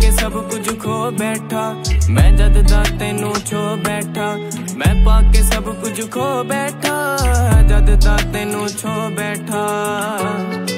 के सब कुछ खो बैठा, मैं जद दा तेनू छो बैठा। मैं पाके सब कुछ खो बैठा, जद दा तेनू छो बैठा।